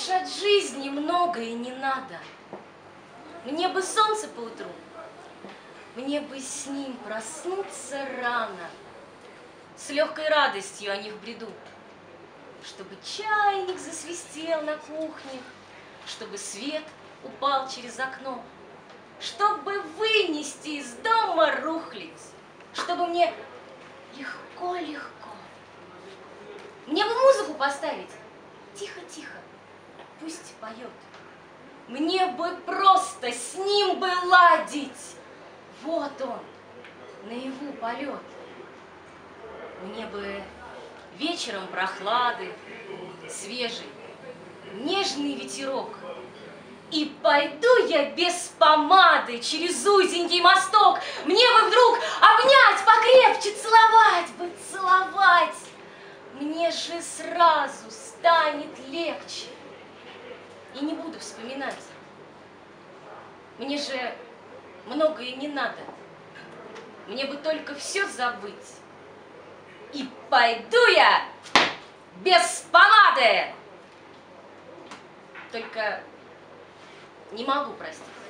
уж от жизни многое не надо. Мне бы солнце поутру, мне бы с ним проснуться рано, с легкой радостью о них бреду, чтобы чайник засвистел на кухне, чтобы свет упал через окно, чтобы вынести из дома рухлядь, чтобы мне легко-легко. Мне бы музыку поставить, тихо-тихо, пусть поет. Мне бы просто с ним бы ладить. Вот он, наяву полет. Мне бы вечером прохлады, свежий, нежный ветерок. И пойду я без помады через узенький мосток. Мне бы вдруг обнять покрепче, целовать бы, целовать. Мне же сразу станет легче. И не буду вспоминать. Мне же многое не надо. Мне бы только все забыть. И пойду я без помады. Только не могу простить.